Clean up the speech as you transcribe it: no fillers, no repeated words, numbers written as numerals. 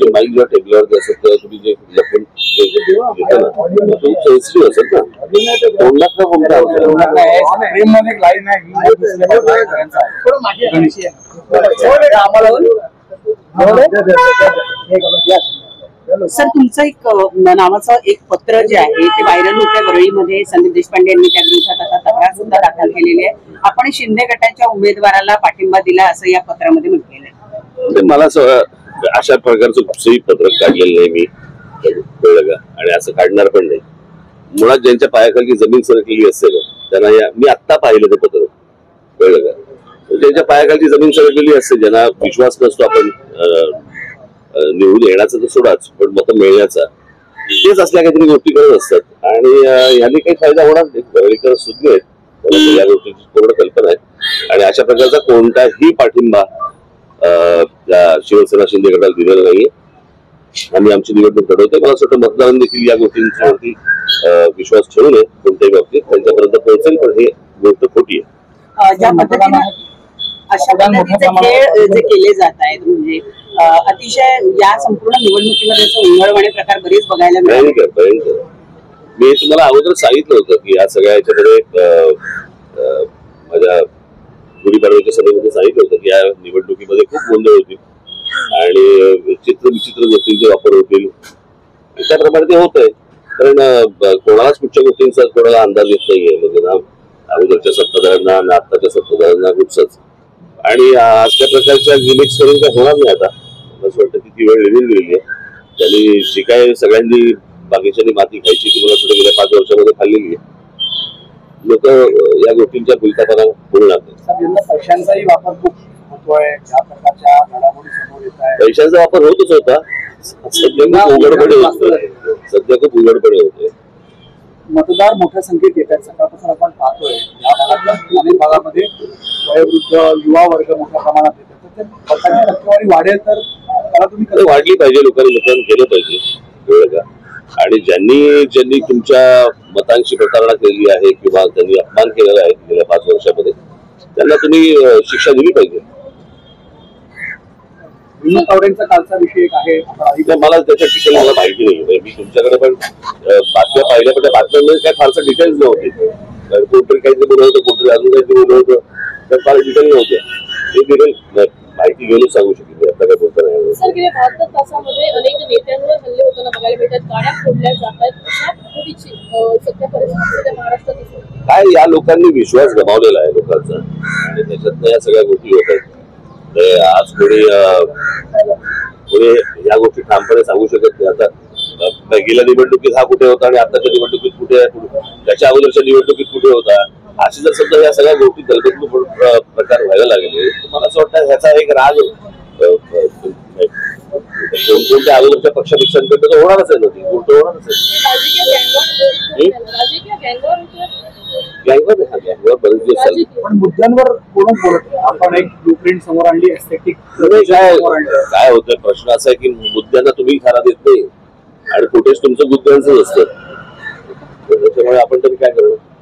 तुमचे माईक जेव्हा टेबलावरती असेल तेव्हा तुम्ही जे लपून घेता ना खूप सेन्सिटिव्ह असेल ना, तोंडात ना कोणता सर तुमचं एक नावाचं एक पत्र जे आहे ते व्हायरल होत्या वरळीमध्ये संदीप देशपांडे यांनी त्या विरोधात आता तक्रार सुद्धा दाखल केलेली आहे. आपण शिंदे गटाच्या उमेदवाराला पाठिंबा दिला असं या पत्रामध्ये म्हटलेलं आहे. मला अशा प्रकारचं कुठचंही पत्रक काढलेलं नाही मी, कळलं का, आणि असं काढणार पण नाही. मुळात ज्यांच्या पायाखाली जमीन सरकलेली असेल त्यांना मी आत्ता पाहिलं ते पत्र, कळलं का. ज्यांच्या पायाखाली जमीन सरकलेली असते, ज्यांना विश्वास नसतो आपण निवडून येण्याचा तर सोडाच पण मत मिळण्याचा, तेच असल्या काहीतरी गोष्टी करत असतात आणि ह्याने काही फायदा होणार नाही. वरळीकर सुज्ञ आहेत, या गोष्टीची पूर्ण कल्पना आहे आणि अशा प्रकारचा कोणताही पाठिंबा शिवसेना शिंदे गटाला दिलेला नाहीये. आम्ही आमची निवडणूक लढवतोय. मला असं वाटतं मतदारांनी देखील या गोष्टींवरती विश्वास ठेवू नये. कोणत्याही बाबतीत त्यांच्यापर्यंत पोहोचेल, पण हे गोष्ट खोटी आहे. ज्या पद्धतीने अशा पद्धतीचे खेळ जे केले जात आहेत म्हणजे अतिशय या संपूर्ण निवडणुकीमध्ये उंगळवाणे प्रकार बरेच बघायला मिळाले. मी तुम्हाला अगोदर सांगितलं होतं की या सगळ्या याच्यामध्ये माझ्या गुढीपाडव्याच्या सभेमध्ये सांगितलं होतं की या निवडणुकीमध्ये खूप गोंधळ होतील आणि चित्र विचित्र गोष्टींचे वापर होतील. त्याप्रमाणे ते होत आहे, कारण कोणालाच कुठच्या गोष्टींचा कोणाला अंदाज येत नाहीये. म्हणजे ना अगोदरच्या सत्ताधाऱ्यांना ना आत्ताच्या सत्ताधाऱ्यांना कुठचंच, आणि अशा प्रकारच्या गिमिक्स करून काय होणार नाही. आता असं वाटतं की ती वेळ निघून गेलेली आहे. त्यांनी जी काय सगळ्यांनी बाकीच्यांनी माती खायची ती मला सुद्धा गेल्या 5 वर्षामध्ये खाल्लेली आहे. लोक या गोष्टींच्या भूलथापाला बोलणार नाही. पैशांचाही वापर खूप होतोय, ज्या प्रकारच्या घडामोडी समोर येत आहे. पैशांचा वापर होतच होता, सध्या खूप उघडपणे होतोय. मतदार मोठ्या संख्येत येत आहेत. सकाळपासून आपण पाहतोय या भागातल्या अनेक भागामध्ये वयोवृद्ध युवा वर्ग मोठ्या प्रमाणात येतात. तर मतांची टक्केवारी वाढेल तर त्याला तुम्ही कसं वाढली पाहिजे, लोकांनी मतदान केलं पाहिजे, कळलं का. आणि ज्यांनी तुमच्या मतांची प्रतारणा केलेली आहे किंवा त्यांनी अपमान केलेला आहे गेल्या 5 वर्षामध्ये, त्यांना तुम्ही शिक्षा दिली पाहिजे. तावडेंचा कालचा विषय एक आहे, मला त्याच्या डिटेल मला माहिती नाही. मी तुमच्याकडे पण बातम्या पाहिल्या, पण त्या बातम्यांमध्ये काय फारसं डिटेल्स नव्हते. कोणतरी काहीतरी बोलत होतं, कोणतरी अजून काहीतरी बोलत होतं, तर फार डिटेल नव्हते. ते डिटेल माहिती घेऊन सांगू शकेल मी, आता काय बोलता नाही. सर गेल्या 72 तासामध्ये अनेक नेत्यांवर हल्ले होताना बघायला मिळतात, गाड्या फोडल्या जातात. अशा पद्धतीची सध्या परिस्थिती महाराष्ट्रात दिसते. काय या लोकांनी विश्वास गमावलेला आहे लोकांचा आणि त्याच्यातनं या सगळ्या गोष्टी होत आहेत. आज कोणी या गोष्टी ठामपणे सांगू शकत नाही. आता गेल्या निवडणुकीत हा कुठे होता आणि आताच्या निवडणुकीत कुठे आहे, त्याच्या अगोदरच्या निवडणुकीत कुठे होता, अशी जर समजा या सगळ्या गोष्टी दलबदलून प्रकार व्हायला लागले, मला असं वाटतं ह्याचा एक राग कोणत्या अगोदरच्या पक्षापेक्षांकडे तर होणारच आहे ना, ती गोष्ट होणारच आहे. गँगवर बरेच दिवस चालले, पण मुद्द्यांवर कोण बोलत. आपण एक ब्लूप्रिंट समोर आणली, एस्थेटिक काय होतं. प्रश्न असा आहे की मुद्द्यांना तुम्ही खारा देत नाही आणि फुटेज तुमचं मुद्द्यांचंच असतं, त्याच्यामुळे आपण तरी काय करणार.